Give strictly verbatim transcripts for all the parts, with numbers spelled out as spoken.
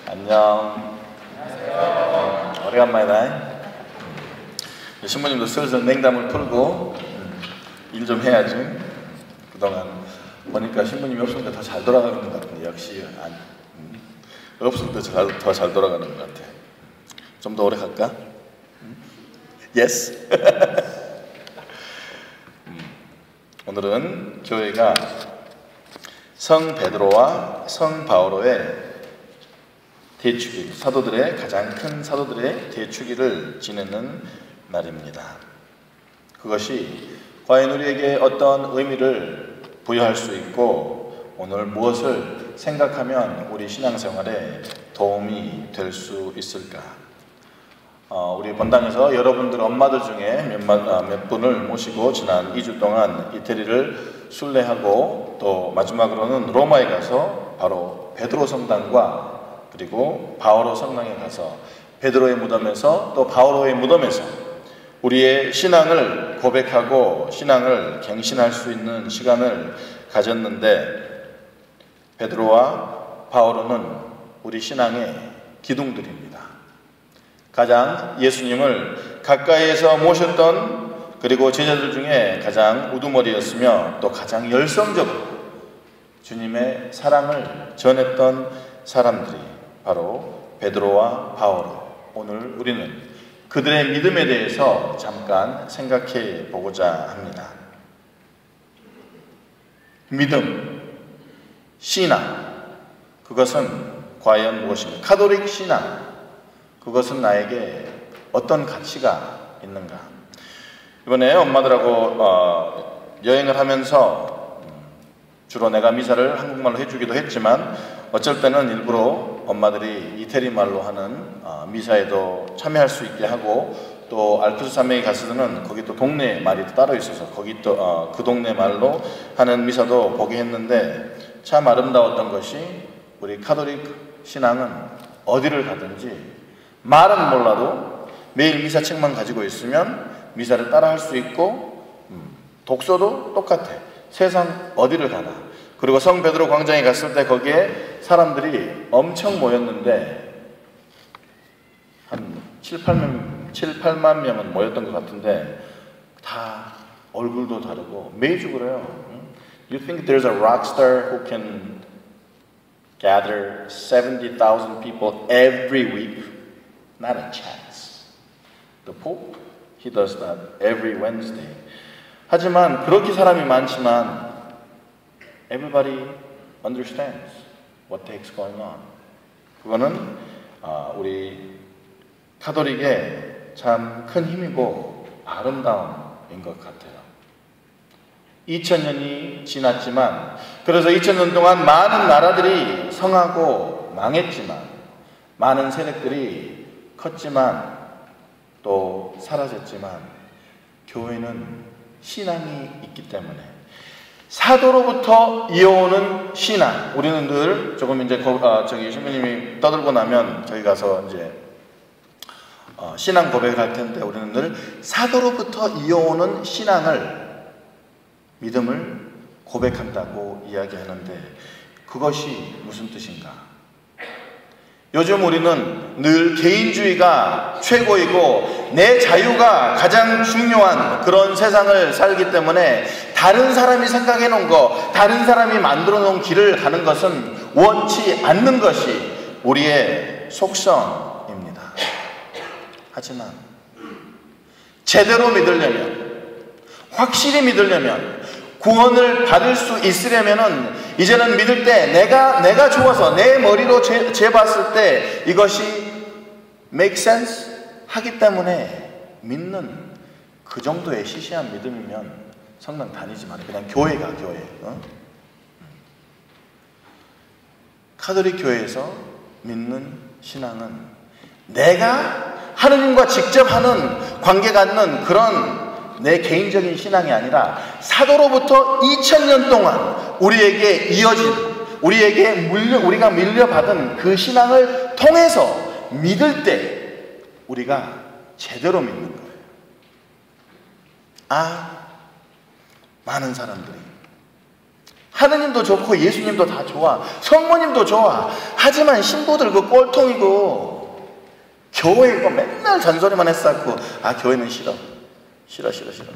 안녕. 안녕하세요. 오래간만이다. 신부님도 슬슬 냉담을 풀고 일 좀 해야지. 그동안 보니까 신부님이 없으니까 더 잘 돌아가는 것 같은데 역시 안, 음, 없을 때 더 잘 돌아가는 것 같아. 좀 더 오래 갈까? 예스. 음, 오늘은 교회가 성 베드로와 성 바오로의 대축일, 사도들의 가장 큰 사도들의 대축일을 지내는 날입니다. 그것이 과연 우리에게 어떤 의미를 부여할 수 있고 오늘 무엇을 생각하면 우리 신앙생활에 도움이 될 수 있을까? 어, 우리 본당에서 여러분들 엄마들 중에 몇, 아, 몇 분을 모시고 지난 이 주 동안 이태리를 순례하고 또 마지막으로는 로마에 가서 바로 베드로 성당과 그리고 바오로 성당에 가서 베드로의 무덤에서 또 바오로의 무덤에서 우리의 신앙을 고백하고 신앙을 갱신할 수 있는 시간을 가졌는데, 베드로와 바오로는 우리 신앙의 기둥들입니다. 가장 예수님을 가까이에서 모셨던, 그리고 제자들 중에 가장 우두머리였으며 또 가장 열성적으로 주님의 사랑을 전했던 사람들이 바로 베드로와 바오로. 오늘 우리는 그들의 믿음에 대해서 잠깐 생각해 보고자 합니다. 믿음, 신앙, 그것은 과연 무엇입니까? 카톨릭 신앙, 그것은 나에게 어떤 가치가 있는가? 이번에 엄마들하고 어, 여행을 하면서 주로 내가 미사를 한국말로 해주기도 했지만 어쩔 때는 일부러 엄마들이 이태리 말로 하는 어, 미사에도 참여할 수 있게 하고, 또 알프스 산맥에 갔을 때는 거기 또 동네 말이 따로 있어서 거기 또 어, 그 동네 말로 하는 미사도 보게 했는데, 참 아름다웠던 것이 우리 카톨릭 신앙은 어디를 가든지 말은 몰라도 매일 미사책만 가지고 있으면 미사를 따라 할 수 있고, 음, 독서도 똑같아. 세상 어디를 가나. 그리고 성 베드로 광장에 갔을 때 거기에 사람들이 엄청 모였는데 한 칠, 팔만 명은 모였던 것 같은데 다 얼굴도 다르고 매주 그래요. You think there's a rock star who can gather seventy thousand people every week? Not a chance. The Pope, he does that every Wednesday. 하지만 그렇게 사람이 많지만 everybody understands what takes going on. 그거는 아, 우리 카톨릭의 참 큰 힘이고 아름다움인 것 같아요. 이천 년이 지났지만, 그래서 이천 년 동안 많은 나라들이 성하고 망했지만, 많은 세력들이 컸지만 또 사라졌지만, 교회는 신앙이 있기 때문에 사도로부터 이어오는 신앙, 우리는 늘 조금 이제 고, 아, 저기 신부님이 떠들고 나면 저희 가서 이제 어, 신앙 고백을 할 텐데, 우리는 늘 사도로부터 이어오는 신앙을, 믿음을 고백한다고 이야기하는데 그것이 무슨 뜻인가? 요즘 우리는 늘 개인주의가 최고이고 내 자유가 가장 중요한 그런 세상을 살기 때문에 다른 사람이 생각해 놓은 거, 다른 사람이 만들어 놓은 길을 가는 것은 원치 않는 것이 우리의 속성입니다. 하지만 제대로 믿으려면, 확실히 믿으려면, 구원을 받을 수 있으려면은 이제는 믿을 때 내가 내가 좋아서 내 머리로 재, 재봤을 때 이것이 make sense 하기 때문에 믿는 그 정도의 시시한 믿음이면 성당 다니지 말아요. 그냥 교회가 교회. 어? 카톨릭 교회에서 믿는 신앙은 내가 하느님과 직접 하는 관계 갖는 그런 내 개인적인 신앙이 아니라 사도로부터 이천 년 동안 우리에게 이어진, 우리에게 물려, 우리가 물려받은 그 신앙을 통해서 믿을 때 우리가 제대로 믿는 거예요. 아, 많은 사람들이 하느님도 좋고 예수님도 다 좋아, 성모님도 좋아, 하지만 신부들 그 꼴통이고 교회 이거 맨날 잔소리만 했었고, 아 교회는 싫어 싫어 싫어 싫어.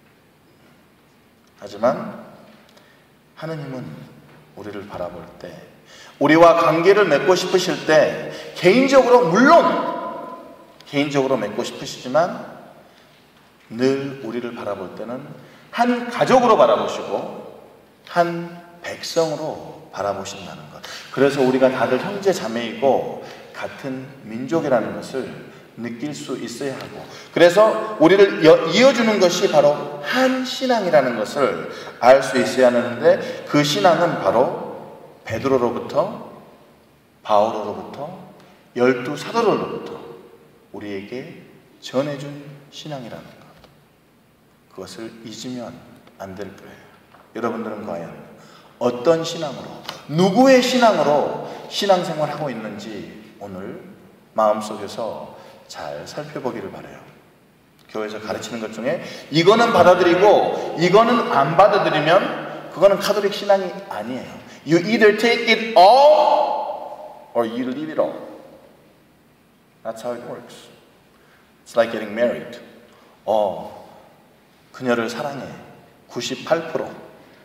하지만 하느님은 우리를 바라볼 때, 우리와 관계를 맺고 싶으실 때, 개인적으로 물론 개인적으로 맺고 싶으시지만 늘 우리를 바라볼 때는 한 가족으로 바라보시고 한 백성으로 바라보신다는 것. 그래서 우리가 다들 형제 자매이고 같은 민족이라는 것을 느낄 수 있어야 하고, 그래서 우리를 이어주는 것이 바로 한 신앙이라는 것을 알 수 있어야 하는데, 그 신앙은 바로 베드로로부터, 바오로로부터, 열두 사도로부터 우리에게 전해준 신앙이라는 것. 그것을 잊으면 안 될 거예요. 여러분들은 과연 어떤 신앙으로, 누구의 신앙으로 신앙생활하고 있는지 오늘 마음속에서 잘 살펴보기를 바라요. 교회에서 가르치는 것 중에 이거는 받아들이고 이거는 안 받아들이면 그거는 카톨릭 신앙이 아니에요. You either take it all or you leave it all. That's how it works. It's like getting married. 어, 그녀를 사랑해. 구십팔 퍼센트.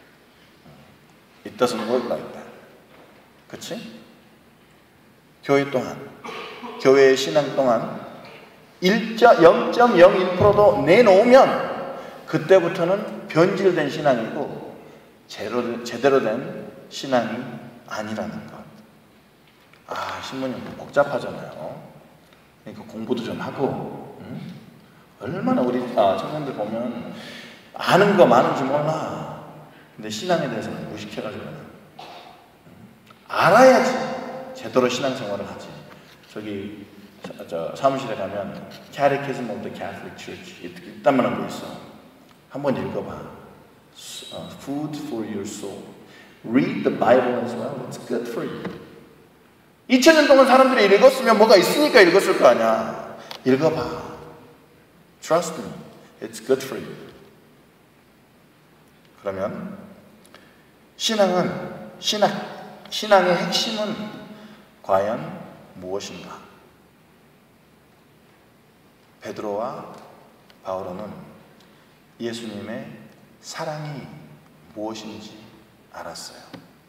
It doesn't work like that. 그치? 교회 동안, 교회의 신앙 동안 영 점 영일 퍼센트도 내놓으면 그때부터는 변질된 신앙이고 제대로, 제대로 된 신앙이 아니라는 것. 아, 신부님 복잡하잖아요. 그러니까 공부도 좀 하고, 응? 얼마나 우리 아, 청년들 보면 아는 거 많은지 몰라. 근데 신앙에 대해서는 무식해가지고 응? 알아야지 제대로 신앙생활을 하지. 저기 저, 저 사무실에 가면 Catechism of the Catholic Church 이딴만한 거 있어. 한번 읽어봐. uh, Food for your soul. Read the Bible as well. It's good for you. 이천 년 동안 사람들이 읽었으면 뭐가 있으니까 읽었을 거 아니야. 읽어봐. Trust me. It's good for you. 그러면 신앙은, 신앙, 신앙의 핵심은 과연 무엇인가? 베드로와 바오로는 예수님의 사랑이 무엇인지 알았어요.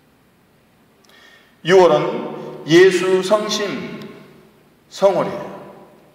유월은 예수 성심 성월이에요.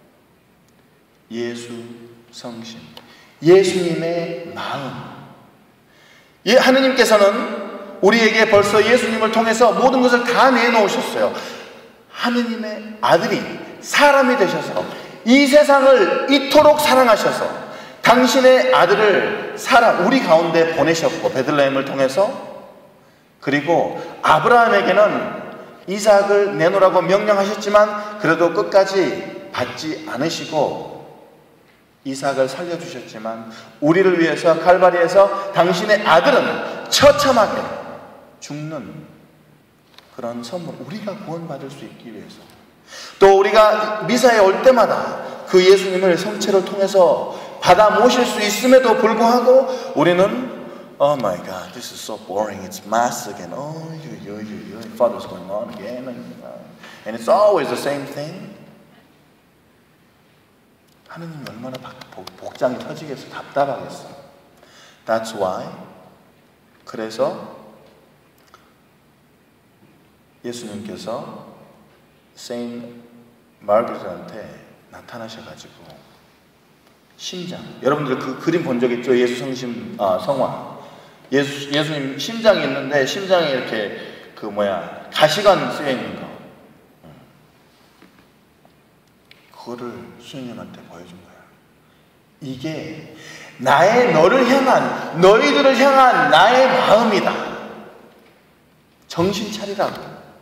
예수 성심, 예수님의 마음. 예, 하느님께서는 우리에게 벌써 예수님을 통해서 모든 것을 다 내놓으셨어요. 하느님의 아들이 사람이 되셔서 이 세상을 이토록 사랑하셔서 당신의 아들을 사랑, 우리 가운데 보내셨고, 베들레헴을 통해서, 그리고 아브라함에게는 이삭을 내놓으라고 명령하셨지만 그래도 끝까지 받지 않으시고 이삭을 살려주셨지만 우리를 위해서 칼바리에서 당신의 아들은 처참하게 죽는 그런 선물, 우리가 구원받을 수 있기 위해서, 또 우리가 미사에 올 때마다 그 예수님을 성체를 통해서 받아 모실 수 있음에도 불구하고 우리는 Oh my God, this is so boring. It's mass again. Oh, you, you, you, you. Father's going on again, and, uh, and it's always the same thing. 하느님이 얼마나 복장이 터지겠어, 답답하겠어. That's why. 그래서 예수님께서 세인트 마르가렛한테 나타나셔가지고 심장, 여러분들 그 그림 본 적 있죠? 예수 성심 아, 성화. 예수, 예수님 심장이 있는데 심장에 이렇게 그 뭐야 가시관 쓰여 있는 거, 그거를 수녀님한테 보여준 거야. 이게 나의 너를 향한, 너희들을 향한 나의 마음이다. 정신 차리라고.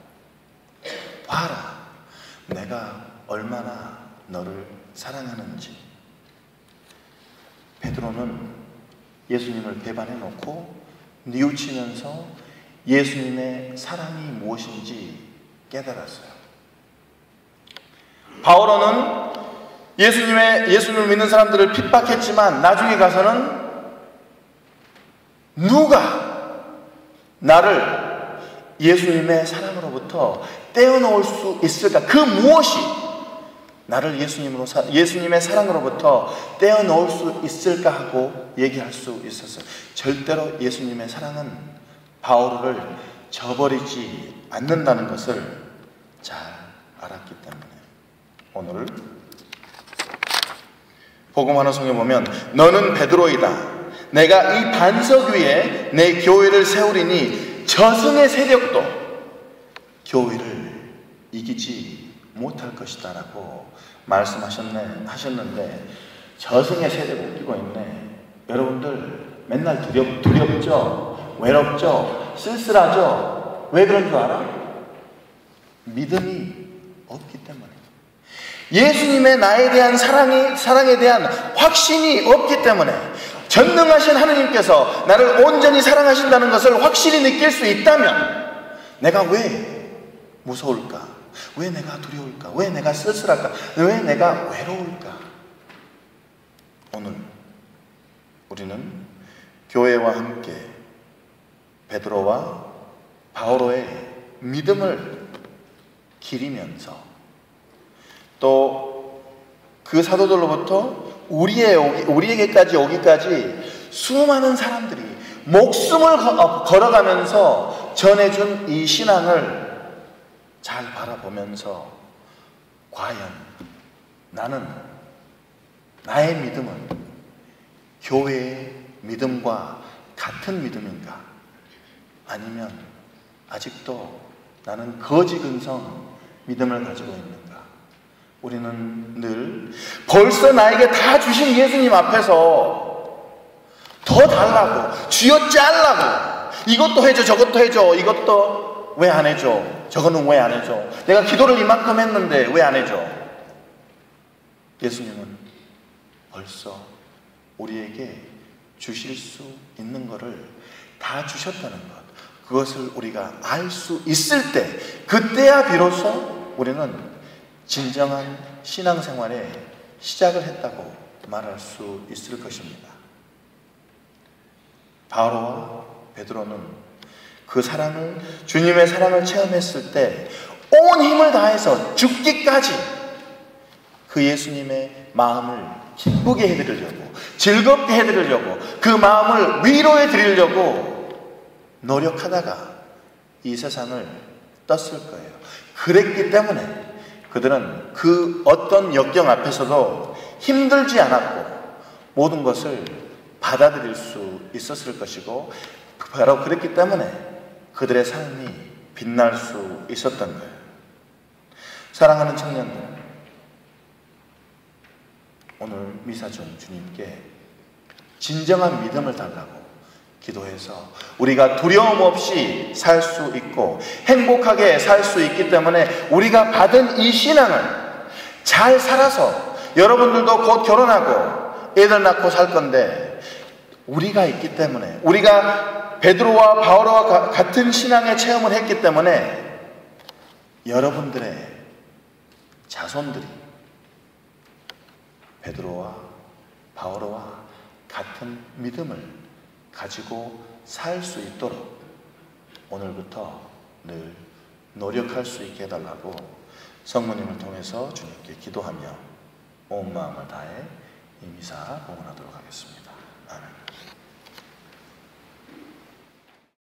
봐라, 내가 얼마나 너를 사랑하는지. 베드로는 예수님을 배반해 놓고 뉘우치면서 예수님의 사랑이 무엇인지 깨달았어요. 바오로는 예수님의, 예수님을 믿는 사람들을 핍박했지만 나중에 가서는 누가 나를 예수님의 사랑으로부터 떼어놓을 수 있을까? 그 무엇이 나를 예수님으로 사, 예수님의 사랑으로부터 떼어놓을 수 있을까 하고 얘기할 수 있었어요. 절대로 예수님의 사랑은 바오로를 저버리지 않는다는 것을 잘 알았기 때문에 오늘 복음하는 성경에 보면 너는 베드로이다. 내가 이 반석 위에 내 교회를 세우리니 저승의 세력도 교회를 이기지 못할 것이다 라고 말씀하셨네, 하셨는데 저승의 세력이 웃기고 있네. 여러분들 맨날 두렵, 두렵죠? 외롭죠? 쓸쓸하죠? 왜 그런 줄 알아? 믿음이 없기 때문에. 예수님의 나에 대한 사랑이, 사랑에 대한 확신이 없기 때문에. 전능하신 하느님께서 나를 온전히 사랑하신다는 것을 확실히 느낄 수 있다면 내가 왜 무서울까? 왜 내가 두려울까? 왜 내가 쓸쓸할까? 왜 내가 외로울까? 오늘 우리는 교회와 함께 베드로와 바오로의 믿음을 기리면서 또 그 사도들로부터 우리의 오기, 우리에게까지 오기까지 수많은 사람들이 목숨을 걸어가면서 전해준 이 신앙을 잘 바라보면서 과연 나는 나의 믿음은 교회의 믿음과 같은 믿음인가? 아니면 아직도 나는 거지근성 믿음을 가지고 있는가? 우리는 늘 벌써 나에게 다 주신 예수님 앞에서 더 달라고, 쥐어짜려고, 이것도 해줘, 저것도 해줘, 이것도 왜 안 해줘, 저거는 왜 안 해줘, 내가 기도를 이만큼 했는데 왜 안 해줘. 예수님은 벌써 우리에게 주실 수 있는 것을 다 주셨다는 것, 그것을 우리가 알 수 있을 때, 그때야 비로소 우리는 진정한 신앙생활에 시작을 했다고 말할 수 있을 것입니다. 바오로와 베드로는 그 사랑을, 주님의 사랑을 체험했을 때 온 힘을 다해서 죽기까지 그 예수님의 마음을 기쁘게 해드리려고, 즐겁게 해드리려고, 그 마음을 위로해 드리려고 노력하다가 이 세상을 떴을 거예요. 그랬기 때문에 그들은 그 어떤 역경 앞에서도 힘들지 않았고 모든 것을 받아들일 수 있었을 것이고, 바로 그랬기 때문에 그들의 삶이 빛날 수 있었던 거예요. 사랑하는 청년들, 오늘 미사 중 주님께 진정한 믿음을 달라고 기도해서 우리가 두려움 없이 살 수 있고 행복하게 살 수 있기 때문에 우리가 받은 이 신앙을 잘 살아서, 여러분들도 곧 결혼하고 애들 낳고 살 건데 우리가 있기 때문에, 우리가 베드로와 바오로와 같은 신앙의 체험을 했기 때문에 여러분들의 자손들이 베드로와 바오로와 같은 믿음을 가지고 살 수 있도록 오늘부터 늘 노력할 수 있게 해달라고 성모님을 통해서 주님께 기도하며 온 마음을 다해 이 미사 봉헌하도록 하겠습니다. 아멘.